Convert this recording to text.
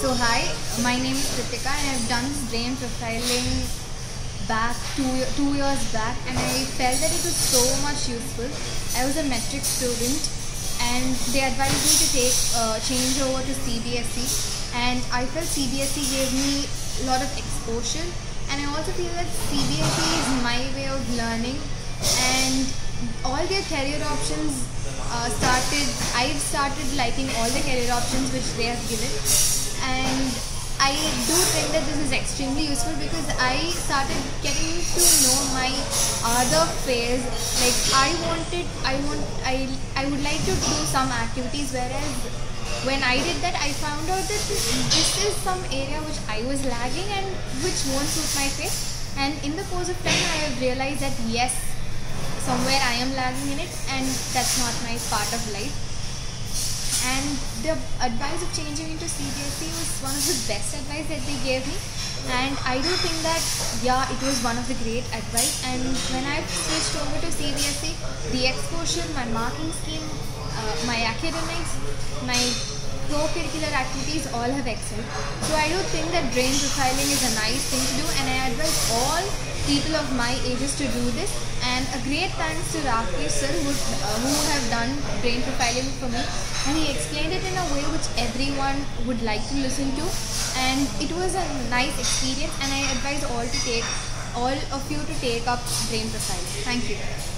So hi, my name is Kritika and I've done this brain profiling back two years back, and I felt that it was so much useful. I was a metric student and they advised me to change over to CBSE, and I felt CBSE gave me a lot of exposure, and I also feel that CBSE is my way of learning, and all their career options I've started liking all the career options which they have given, and I do think that this is extremely useful because I started getting to know my other phase. Like I would like to do some activities, whereas when I did that I found out that this is some area which I was lagging and which won't suit my face, and in the course of time I have realized that yes, somewhere I am lagging in it and that's not my part of life. And the advice of changing into CBSE was one of the best advice that they gave me, and I do think that yeah, it was one of the great advice. And when I switched over to CBSE, the exposure, my marking scheme, my academics, my co-curricular activities all have excelled. So I do think that brain profiling is a nice thing to do, and I advise all people of my ages to do this. And a great thanks to Rakesh sir who have done brain profiling for me, and he explained it in a way which everyone would like to listen to, and it was a nice experience, and I advise all of you to take up brain profiling. Thank you.